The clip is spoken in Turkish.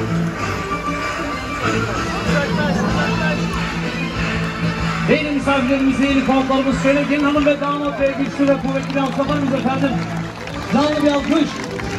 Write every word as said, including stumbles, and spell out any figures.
Değerli misafirlerimiz, değerli konuklarımız, şöyle gelin hanım ve damat bey güçlü ve kuvvetli bir alkışlar mıyız efendim? Canlı bir alkış.